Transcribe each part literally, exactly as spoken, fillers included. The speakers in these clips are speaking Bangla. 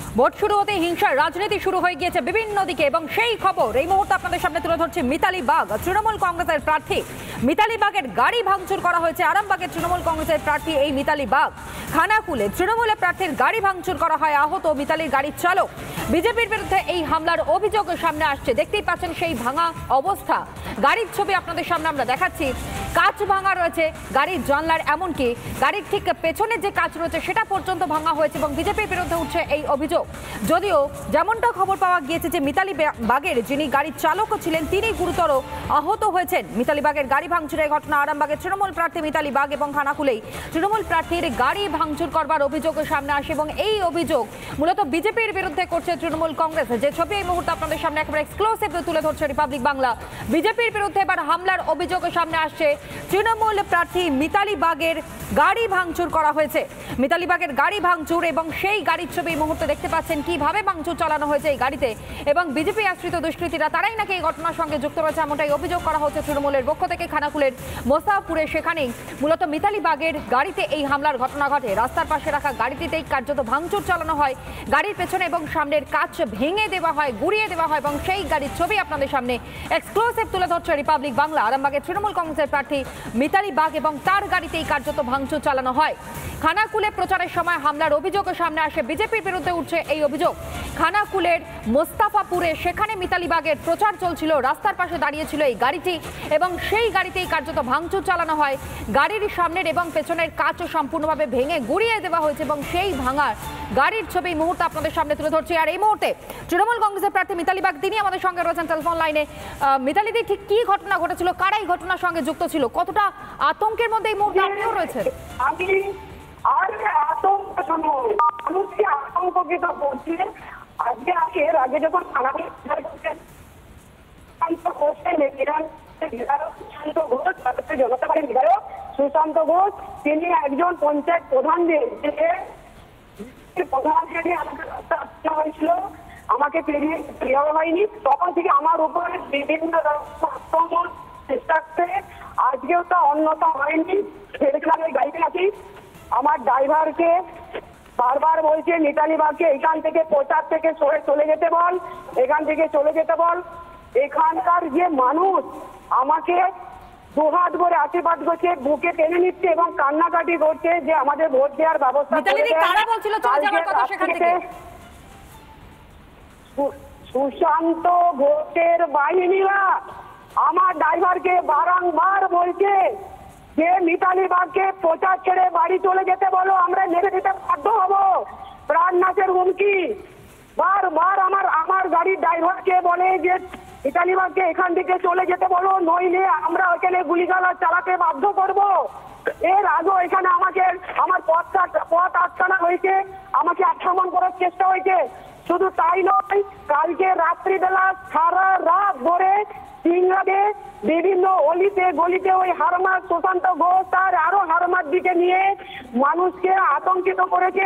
ভোট শুরু হতে হিংসার রাজনীতি শুরু হয়ে গিয়েছে বিভিন্ন দিকে এবং সেই খবর এই মুহূর্তে আপনাদের সামনে তুলে ধরছে মিতালি বাগ, তৃণমূল কংগ্রেসের প্রার্থী। মিতালি বাগের গাড়ি ভাঙচুর করা হয়েছে। আরামবাগের তৃণমূল কংগ্রেসের প্রার্থী এই মিতালি বাগ। খানাকুলে তৃণমূলের প্রার্থীর গাড়ি ভাঙচুর করা হয়, আহত মিতালির গাড়ির চালক। বিজেপির বিরুদ্ধে এই হামলার অভিযোগ সামনে আসছে। দেখতেই পাচ্ছেন সেই ভাঙা অবস্থা। গাড়ির ছবি আপনাদের সামনে আমরা দেখাচ্ছি। কাঁচ ভাঙা রয়েছে গাড়ির জানলার, এমনকি গাড়ির ঠিক পেছনে যে কাঁচ রয়েছে সেটা পর্যন্ত ভাঙা হয়েছে এবং বিজেপির বিরুদ্ধে উঠছে এই অভিযোগ। যদিও যেমনটা খবর পাওয়া গিয়েছে যে মিতালি বাগের যিনি গাড়ির চালকও ছিলেন তিনি গুরুতর আহত হয়েছেন। মিতালি বাগের গাড়ি ভাঙচুরের ঘটনা আরামবাগের তৃণমূল প্রার্থী মিতালি বাগ এবং খানাকুলেই তৃণমূল প্রার্থীর গাড়ি ভাঙচুর করবার অভিযোগ সামনে আসে এবং এই অভিযোগ মূলত বিজেপির বিরুদ্ধে করছে তৃণমূল কংগ্রেস। যে ছবি এই মুহূর্তে আপনাদের সামনে একেবারে এক্সক্লুসিভ তুলে ধরছে রিপাবলিক বাংলা। বিজেপির বিরুদ্ধে এবার হামলার অভিযোগ সামনে আসছে। তৃণমূল প্রার্থী মিতালি বাগের গাড়ি ভাঙচুর করা হয়েছে। মিতালি বাগের গাড়ি ভাঙচুর এবং সেই গাড়ির ছবি এই মুহূর্তে দেখতে পাচ্ছেন কিভাবে ভাঙচুর চালানো হয়েছে এই গাড়িতে এবং বিজেপি আশ্রিত দুষ্কৃতীরা তারাই নাকি এই ঘটনার সঙ্গে যুক্ত রয়েছে এমনটাই অভিযোগ করা হচ্ছে তৃণমূলের পক্ষ থেকে। খানাকুলের মোসাফপুরে সেখানেই মূলত মিতালি বাগের গাড়িতে এই হামলার ঘটনা ঘটে। রাস্তার পাশে রাখা গাড়িটিতেই কার্যত ভাঙচুর চালানো হয়। গাড়ির পেছনে এবং সামনের কাঁচ ভেঙে দেওয়া হয়, গুড়িয়ে দেওয়া হয় এবং সেই গাড়ির ছবি আপনাদের সামনে এক্সক্লুসিভ তুলে ধরছে রিপাবলিক বাংলা। আরামবাগের তৃণমূল কংগ্রেসের প্রার্থী মিতালি বাগ এবং তার গাড়িতেই কার্যত ভাঙচুর চালানো হয়। খানাকুলে প্রচারের সময় হামলার অভিযোগ সামনে আসে। বিজেপির বিরুদ্ধে উঠছে এই অভিযোগ। খানাকুলের মোস্তাফাপুরে সেখানে মিতালি বাগের প্রচার চলছিল, রাস্তার পাশে দাঁড়িয়েছিল এই গাড়িটি এবং সেই গাড়িতেই কার্যত ভাঙচুর চালানো হয়। গাড়ির সামনের এবং পেছনের কাঁচ সম্পূর্ণভাবে ভেঙে গুড়িয়ে দেওয়া হয়েছে এবং সেই ভাঙার গাড়ির ছবি মুহূর্তে আপনাদের সামনে তুলে ধরছি। আর এই মুহূর্তে তৃণমূল কংগ্রেসের প্রার্থী মিতালি বাগ তিনি আমাদের সঙ্গে রয়েছেন টেলিফোন লাইনে। মিতালিদি, ঠিক কি ঘটনা ঘটেছিল, কারা এই ঘটনার সঙ্গে যুক্ত ছিল, কতটা আতঙ্কের মধ্যে এই মুহূর্তে আপনিও রয়েছেন? আমি আর আতঙ্ক শুনো মানুষকে আতঙ্কিত করছে। আজকে আগে আগে যখন জনতা পার্টির বিধায়ক সুশান্ত ঘোষ তিনি একজন পঞ্চায়েত প্রধানদের প্রধান হিসেবে আমাকে রাস্তা আসতে হয়েছিল, আমাকে পেরিয়ে যাওয়া হয়নি। তখন থেকে আমার উপরে বিভিন্ন আক্রমণ চেষ্টা করে, আজকেও তা অন্যতা হয়নি। ভেবেছিলাম ওই গাড়িতে আছি। আমার ড্রাইভারকে বারবার বলছে মিতালি বাগকে এখান থেকে প্রচার থেকে সরে চলে যেতে বল, এখান থেকে চলে যেতে বল। এখানকার যে মানুষ আমাকে দুহাত ভরে আশীর্বাদ করছে, বুকে টেনে নিচ্ছে এবং কান্নাকাটি করছে যে আমাদের ভোট দেওয়ার ব্যবস্থা করে। সুশান্ত ঘোষের বাহিনীরা আমার ড্রাইভারকে বারংবার বলছে যে মিতালি বাগকে প্রচার ছেড়ে বাড়ি চলে যেতে বলো, আমরা মেরে দিতে বাধ্য হবো, প্রাণ নাশের হুমকি। বারবার আমার আমার গাড়ির ড্রাইভারকে বলে যে মিতালি বাগকে এখান থেকে চলে যেতে বলো, নইলে আমরা ওখানে গুলিগালা চালাতে বাধ্য করব। এর আগেও এখানে আমাকে আমার পথটা পথ আটকানো হয়েছে, আমাকে আক্রমণ করার চেষ্টা হয়েছে। শুধু তাই নয়, কালকে রাত্রিবেলা সারা রাত ধরে সিংহাদে বিভিন্ন অলিতে গলিতে ওই হারমার সুশান্ত ঘোষ তার আরো হারমার দিকে নিয়ে মানুষকে আতঙ্কিত করেছে।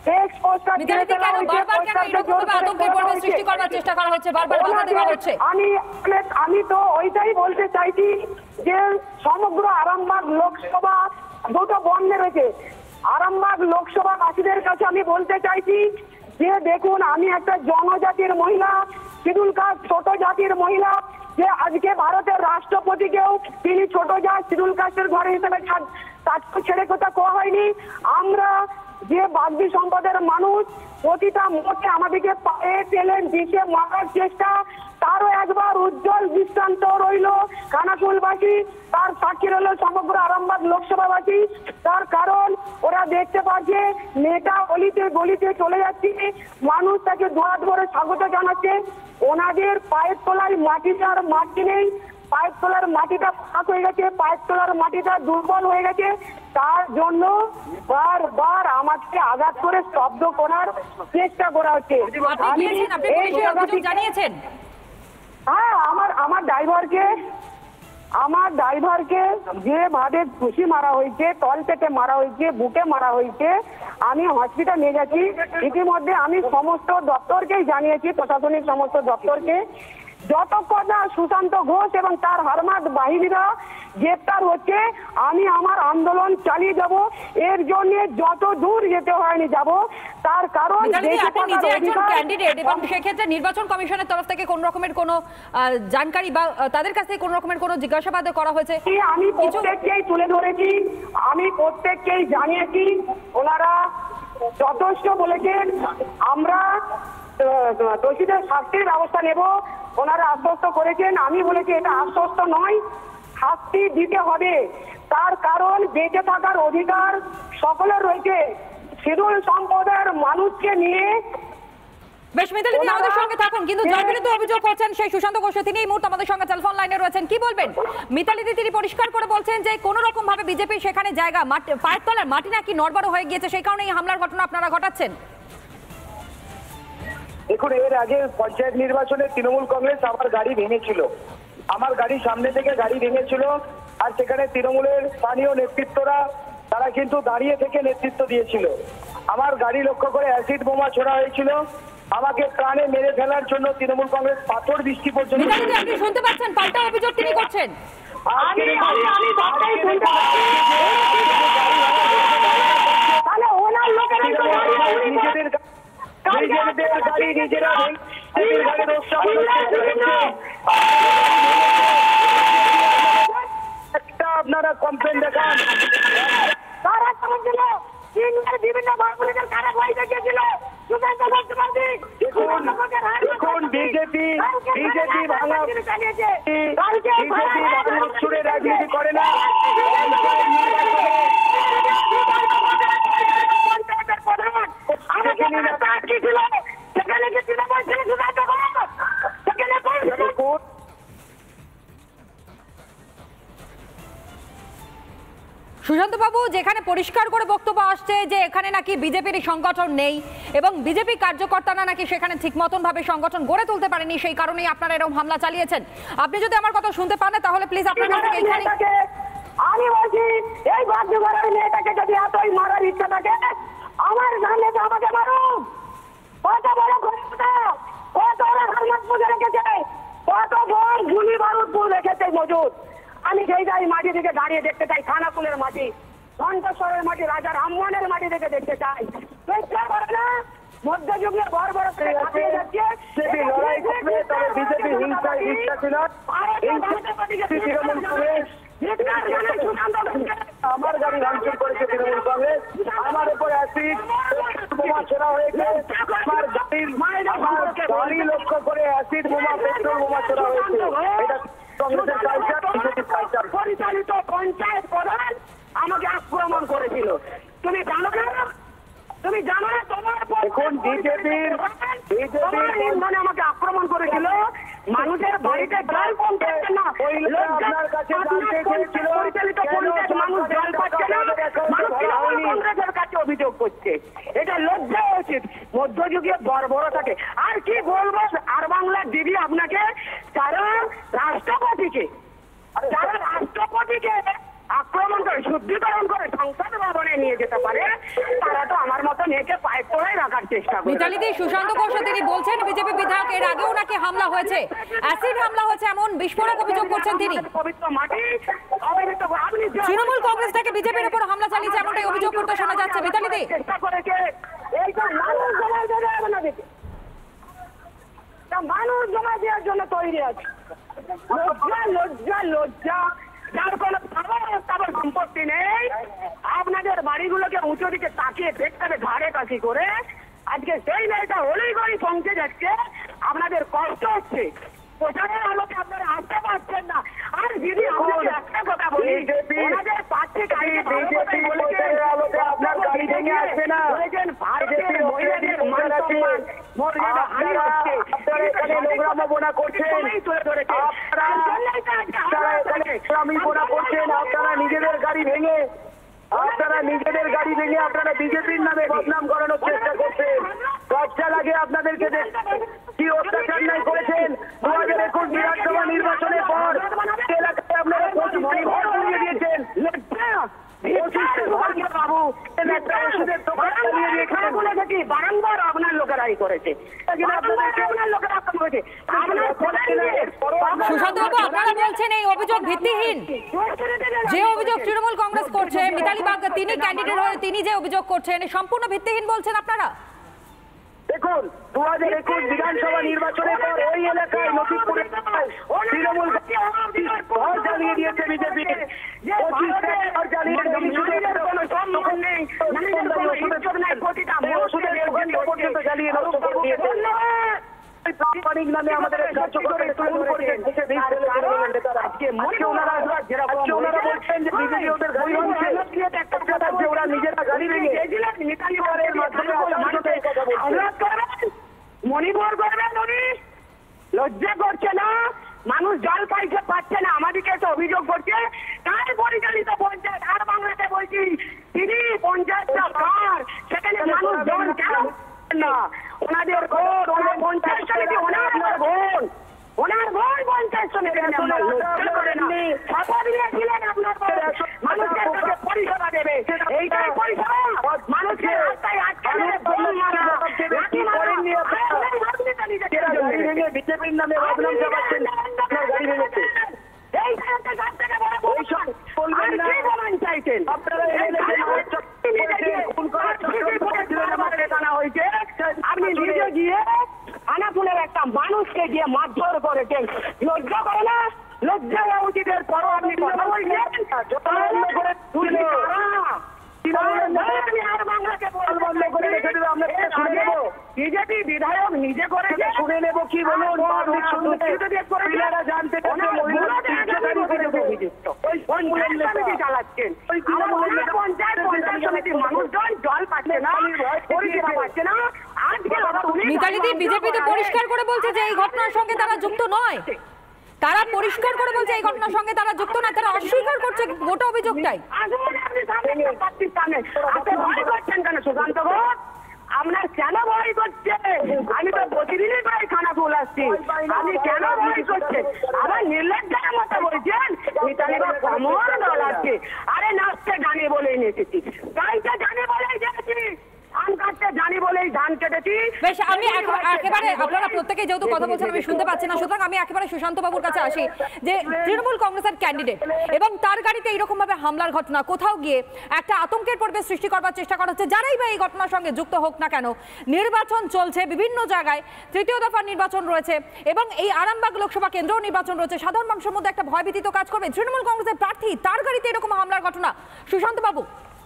আমি আমি তো ওইটাই বলতে চাইছি যে সমগ্র আরামবাগ লোকসভা দুটো বন্ধে রয়েছে। আরামবাগ লোকসভাবাসীদের কাছে আমি বলতে চাইছি যে দেখুন, আমি একটা জনজাতির মহিলা, শিডিউল কাস্ট ছোট জাতির মহিলা, যে আজকে ভারতের রাষ্ট্রপতিকেও তিনি ছোট জাত শিডিউল কাস্টের ঘরে হিসেবে ছেড়ে কথা কোয়া হয়নি। আমরা যে বাগদি সম্পদের মানুষ, প্রতিটা মুহূর্তে আমাদেরকে পায়ে টেনে দিকে মারার চেষ্টা, তারও একবার উজ্জ্বল দৃষ্টান্ত রইল খানাকুলবাসী, তার সাক্ষী রইল সমগ্র আরামবাগ লোকসভাবাসী। তার কারণ ওরা দেখতে পাচ্ছে মেয়েটা গলিতে গলিতে চলে যাচ্ছে, মানুষ তাকে দুহাত ভরে স্বাগত জানাচ্ছে। ওনাদের পায়ের তলায় মাটিটার মাটি নেই, পায়ের তলার মাটিটা ফাঁক হয়ে গেছে, পায়ের তলার মাটিটা দুর্বল হয়ে গেছে। তার জন্য বারবার আমাকে আঘাত করে শব্দ করার চেষ্টা করা হচ্ছে। হ্যাঁ, আমার আমার ড্রাইভারকে আমার ড্রাইভারকে যেভাবে ঘুষি মারা হয়েছে, তল পেটে মারা হয়েছে, বুকে মারা হয়েছে, আমি হসপিটাল নিয়ে যাচ্ছি। ইতিমধ্যে আমি সমস্ত দপ্তরকেই জানিয়েছি, প্রশাসনিক সমস্ত দপ্তরকে যতক্ষণ না সুশান্ত ঘোষ এবং তার হারমাদ বাহিনীরা গ্রেপ্তার হচ্ছে আমি আমার আন্দোলন চালিয়ে যাব। এর জন্য যত দূর যেতে হয়নি যাব, তার কারণ আপনি নিজে একজন ক্যান্ডিডেট এবং সেক্ষেত্রে নির্বাচন কমিশনের তরফ থেকে কোন রকমের কোনো জানকারি বা তাদের কাছ থেকে কোন রকমের কোনো জিজ্ঞাসাবাদ করা হয়েছে? আমি প্রত্যেককেই তুলে ধরেছি, আমি প্রত্যেককেই জানিয়েছি, ওনারা যথেষ্ট বলেছেন আমরা দোষীদের শাস্তির ব্যবস্থা নেব, ওনারা আশ্বস্ত করেছেন। আমি বলেছি এটা আশ্বস্ত নয়, শাস্তি দিতে হবে। তার কারণ বেঁচে থাকার অধিকার সকলের রয়েছে। শিডিউল সম্প্রদায়ের মানুষকে নিয়ে বেশ, মিতালি দি আমাদের সঙ্গে থাকুন, কিন্তু যার বিরুদ্ধে অভিযোগ করছেন সেই সুশান্ত ঘোষ তিনি এই মুহূর্তে আমাদের সঙ্গে টেলিফোন লাইনে রয়েছেন। কি বলবেন মিতালি দি? তিনি পরিষ্কার করে বলছেন যে কোন রকম ভাবে বিজেপি সেখানে জায়গা পায়ের তলার মাটি নাকি নড়বড় হয়ে গিয়েছে, সেই কারণে এই হামলার ঘটনা আপনারা ঘটাচ্ছেন। দেখুন, এর আগে পঞ্চায়েত নির্বাচনে তৃণমূল কংগ্রেস আমার গাড়ি ভেঙেছিল, আমার গাড়ির সামনে থেকে গাড়ি ভেঙেছিল, আর সেখানে তৃণমূলের স্থানীয় নেতৃত্বরা তারা কিন্তু দাঁড়িয়ে থেকে নেতৃত্ব দিয়েছিল। আমার গাড়ি লক্ষ্য করে অ্যাসিড বোমা ছোড়া হয়েছিল, আমাকে প্রাণে মেরে ফেলার জন্য তৃণমূল কংগ্রেস পাথর বৃষ্টি পর্যন্ত। আপনি শুনতে পাচ্ছেন পাল্টা অভিযোগ তিনি করছেন। নিজেদের গাড়ি নিজেরা একটা আপনারা কমপ্লেন দেখান। বিভিন্ন দেখুন বিজেপি বিজেপি ভাঙা বিজেপি ভাঙচুরের রাজনীতি করে না। সুশান্ত বাবু, যেখানে পরিষ্কার করে বক্তব্য আসছে যে এখানে নাকি বিজেপির সংগঠন নেই এবং বিজেপি কার্যকর্তারা নাকি সেখানে ঠিক মতন ভাবে সংগঠন গড়ে তুলতে পারেনি, সেই কারণেই আপনারা এরকম হামলা চালিয়েছেন। আপনি যদি আমার কথা শুনতে পান তাহলে প্লিজ আপনার কাছ থেকে এখানে আমি বলছি এই বাদ্যঘরের মেয়েটাকে যদি এতই মারার ইচ্ছা থাকে আমার সামনে তো আমাকে মারুক। কত বড় ক্ষমতা, কত বড় হারমাত পুজো রেখেছে, কত বড় গুলি বারুদ রেখেছে মজুদ। আমি সেই যাই মাটি থেকে দাঁড়িয়ে দেখতে চাই, খানাকুলের মাটি, ঘণ্টেশ্বরের মাটি, রাজা রামমোহনের মাটি থেকে দেখতে চাই। চেষ্টা করে না মধ্যযুগের বড় বড় কাটিয়ে যাচ্ছে। বিজেপি হিংসা হিংসা ছিল, তৃণমূল কংগ্রেস আমার গাড়ি ভাঙচুর করেছে, তৃণমূল কংগ্রেস আমার উপর অ্যাসিড বোমা ছোড়া হয়েছে, আমার গাড়ির আমার গাড়ি লক্ষ্য করে অ্যাসিড বোমা পেট্রোল বোমা ছোড়া হয়েছে। এটা কংগ্রেসের কালচার, বিজেপির কালচার। পরিচালিত পঞ্চায়েত প্রধান আমাকে আক্রমণ করেছিল, তুমি জানো না? তুমি জানো না? তোমার এখন বিজেপির বিজেপির মানে আমাকে আক্রমণ করেছিল, মানুষের বাড়িতে জল পৌঁছাচ্ছে না, আপনার কাছে জানতে চেয়েছিল পরিচালিত পঞ্চায়েত মানুষ জল পাচ্ছে না, মানুষ কংগ্রেসের কাছে অভিযোগ করছে। এটা লজ্জা উচিত মধ্যযুগে বর্বরতাকে। আর কি বলবো আর বাংলার দিদি আপনাকে, যারা রাষ্ট্রপতিকে যারা রাষ্ট্রপতিকে আক্রমণ করে শুদ্ধিকরণ করে সংসদ ভবনে নিয়ে যেতে পারে, তারা তো আমার মতো মেয়েকে পায়ে তোলাই রাখার চেষ্টা করে। মিতালি দি, সুশান্ত ঘোষ তিনি বলছেন বিজেপি বিধায়ক এর আগেও নাকি হামলা হয়েছে, অ্যাসিড হামলা হয়েছে এমন বিস্ফোরক অভিযোগ করছেন তিনি। পবিত্র মাটি আপনি তৃণমূল কংগ্রেস থেকে বিজেপির উপর হামলা চালিয়েছে এমনটাই অভিযোগ করতে শোনা যাচ্ছে। মিতালি দি, চেষ্টা করেছে এই তো মানুষ জমা দেবে না, দিতে মানুষ জমা দেওয়ার জন্য তৈরি আছে। লজ্জা লজ্জা লজ্জা, যার কোনো খাবার সম্পত্তি নেই, আপনাদের বাড়িগুলোকে উঁচু দিকে তাকিয়ে দেখতে হবে ঘাড়ে কাশি করে। আজকে সেই মেয়েটা হলেই করে পৌঁছে যাচ্ছে, আপনাদের কষ্ট হচ্ছে, প্রচারের আলোকে আপনারা আসতে পারছেন না। আর দিদি আপনাকে একটা কথা বলি, ওনাদের প্রার্থী আপনার গাড়ি ভেঙে আসবে না, বলেছেন ভারতের মহিলাদের মান সম্মান মর্যাদা হানি হচ্ছে, আপনারা এখানে নোংরামো বোনা করছেন, তুলে ধরেছে। আপনারা এখানে নোংরামি বোনা করছেন, আপনারা নিজেদের গাড়ি ভেঙে আপনারা নিজেদের গাড়ি ভেঙে আপনারা বিজেপির নামে বদনাম করানোর চেষ্টা করছেন। লজ্জা লাগে আপনাদেরকে, কি অত্যাচার নাই করেছেন দু হাজার একুশ বিধানসভা নির্বাচনের পর এলাকায় আপনারা পঁচিশ ভোট দিয়ে দিয়েছেন। বাবু একটা ওষুধের বারংবার আপনার লোকেরাই করেছে, আপনার লোকেরা করেছে। সুশান্তবাবু, আপনারা বলছেন এই অভিযোগ ভিত্তিহীন। যে অভিযোগ তৃণমূল কংগ্রেস করছে, মিতালি বাগ তিনি ক্যান্ডিডেট হয়ে তিনি যে অভিযোগ করছেন সম্পূর্ণ ভিত্তিহীন বলছেন আপনারা। দেখুন, দু হাজার একুশ বিধানসভা নির্বাচনের পর ওই এলাকায় লক্ষ্মীপুরে তৃণমূল ঘর জ্বালিয়ে দিয়েছে বিজেপি। ঘর জ্বালিয়ে পর্যন্ত জ্বালিয়ে নষ্ট করে দিয়েছে। প্রামাণিক নামে আমাদের কার্যকর্তাকে খুন করেছেন। ওনারা বলছেন যে বিজেপি ওদের গাড়ি ভাঙছে, ওরা নিজেরা গাড়ি ভেঙে মাধ্যমে মণিপুর করবেন উনি, লজ্জা করছে না? মানুষ জল পাইছে পাচ্ছে না, আমাদেরকে এসে অভিযোগ করছে। কার পরিচালিত পঞ্চায়েত? আর বাংলাতে বলছি তিনি পঞ্চায়েতটা কার? সেখানে মানুষ জল কেন না? ওনাদের ভোট, ওনার পঞ্চায়েত সমিতি ওনার ভোট, ওনার ভোট পঞ্চায়েত সমিতি মানুষের কাছে পরিষেবা দেবে। এইটাই পরিষেবা মানুষকে রাস্তায় আটকে বিজেপির নামে বদনাম চাপাচ্ছেন। গাড়ি ভেঙেছে আপনি নিজে গিয়ে আনাপুলের একটা মানুষকে গিয়ে মারধর করেছেন, লজ্জা করে না? লজ্জা হওয়া উচিত। এর পরও আপনি কথা বলছেন বিজেপি বিধায়ক নিজে করেছে, শুনে নেব কি বলুন। জানতে চালাচ্ছেন পঞ্চায়েত সমিতির মানুষজন জল পাচ্ছে না, পরিষেবা পাচ্ছে না। আজকে মিতালি দি, বিজেপি তো পরিষ্কার করে বলছে যে এই ঘটনার সঙ্গে তারা যুক্ত নয়। তারা পরিষ্কার করে বলছে এই ঘটনার সঙ্গে তারা যুক্ত নয়, তারা অস্বীকার করছে গোটা অভিযোগটাই। সুশান্ত ঘোষ আপনার কেন ভয় করছে? আমি তো প্রতিদিনই প্রায় খানাকুল আসছি, আমি কেন ভয় করছে? আবার নির্লজ্জের মতো বলছেন মিতালি বাগ কমর দল আছে। আরে নাচতে জানি বলেই নেচেছি, গাইতে জানি বলেই গেছি, ধান কাটতে জানি বলেই ধান কেটেছি। বেশ, আমি একেবারে আপনারা প্রত্যেকেই যেহেতু কথা বলছেন আমি শুনতে পাচ্ছি না, সুতরাং আমি একেবারে সুশান্ত বাবুর কাছে আসি যে তৃণমূল কংগ্রেসের ক্যান্ডিডেট এবং তার গাড়িতে এইরকম ভাবে হামলার ঘটনা, কোথাও গিয়ে একটা আতঙ্কের পরিবেশ সৃষ্টি করবার চেষ্টা করা হচ্ছে। যারাই বা এই ঘটনার সঙ্গে যুক্ত হোক না কেন, নির্বাচন চলছে বিভিন্ন জায়গায়, তৃতীয় দফার নির্বাচন রয়েছে এবং এই আরামবাগ লোকসভা কেন্দ্রেও নির্বাচন রয়েছে। সাধারণ মানুষের মধ্যে একটা ভয়ভীতি তো কাজ করবে। তৃণমূল কংগ্রেসের প্রার্থী, তার গাড়িতে এরকম হামলার ঘটনা, সুশান্ত বাবু।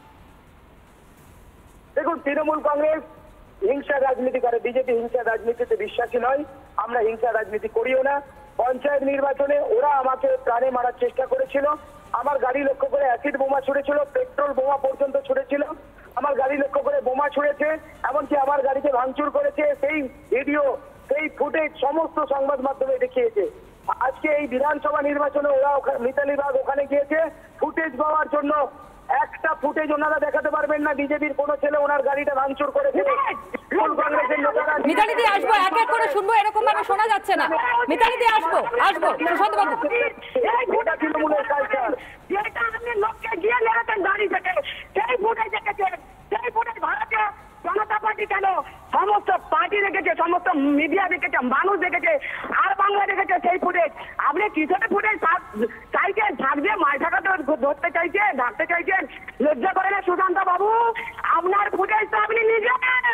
দেখুন, তৃণমূল কংগ্রেস হিংসার রাজনীতি করে, বিজেপি হিংসার রাজনীতিতে বিশ্বাসী নয়। আমরা হিংসার রাজনীতি করিও না। পঞ্চায়েত নির্বাচনে ওরা আমাকে প্রাণে মারার চেষ্টা করেছিল, আমার গাড়ি লক্ষ্য করে অ্যাসিড বোমা ছুড়েছিল, পেট্রোল বোমা পর্যন্ত ছুড়েছিল, আমার গাড়ি লক্ষ্য করে বোমা ছুড়েছে, এমনকি আমার গাড়িতে ভাঙচুর করেছে। সেই ভিডিও, সেই ফুটেজ সমস্ত সংবাদ মাধ্যমে দেখিয়েছে। আজকে এই বিধানসভা নির্বাচনে ওরা মিতালি বাগ ওখানে গিয়েছে ফুটেজ পাওয়ার জন্য। একটা ফুটেজ ওনারা দেখাতে পারবেন না বিজেপির কোন ছেলে ওনার গাড়িটা ভাঙচুর করেছে। কংগ্রেসের লোকেরা মিতালি দি আসবো, এক এক করে শুনবো, এরকম ভাবে শোনা যাচ্ছে না। মিতালি দি আসবো, আসবো সুশান্ত বাবু। গোটা তৃণমূলের কালচার যেটা আপনি লোককে গিয়ে লেখাতেন গাড়ি থেকে, সেই ফুটেজ দেখেছেন, সেই ফুটেজ ভারতীয় জনতা পার্টি কেন সমস্ত পার্টি দেখেছে, সমস্ত মিডিয়া দেখেছে, মানুষ দেখেছে, আর বাংলা দেখেছে সেই ফুটেজ। আপনি কিসের ফুটেজ চাইছেন? থাকবে মাছ ঢাকা ধরতে চাইছেন, ঢাকতে চাইছেন? লজ্জা করে না সুশান্ত বাবু? আপনার ফুটেজ তো আপনি নিজে,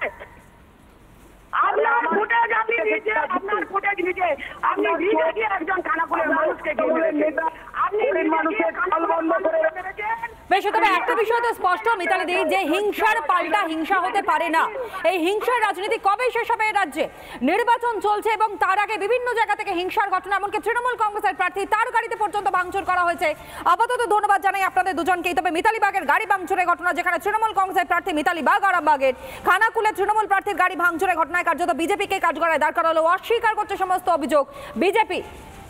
আপনার ফুটেজ আপনি নিজে, আপনার ফুটেজ নিজে, আপনি নিজে গিয়ে একজন খানাকুলের মানুষকে আপনি মানুষের কাল বন্ধ করে রেখেছেন। বেশ, তবে একটা বিষয় তো স্পষ্ট মিতালি দি, যে হিংসার পাল্টা হিংসা হতে পারে না। এই হিংসার রাজনীতি কবে শেষ হবে এই রাজ্যে? নির্বাচন চলছে এবং তার আগে বিভিন্ন জায়গা থেকে হিংসার ঘটনা, এমনকি তৃণমূল কংগ্রেসের প্রার্থী তার গাড়িতে পর্যন্ত ভাঙচুর করা হয়েছে। আপাতত ধন্যবাদ জানাই আপনাদের দুজনকেই। তবে মিতালি বাগের গাড়ি ভাঙচুরের ঘটনা, যেখানে তৃণমূল কংগ্রেসের প্রার্থী মিতালি বাগ আরামবাগের খানাকুলে তৃণমূল প্রার্থীর গাড়ি ভাঙচুরের ঘটনায় কার্যত বিজেপিকে কাঠগড়ায় দাঁড় করালো, অস্বীকার করছে সমস্ত অভিযোগ বিজেপি।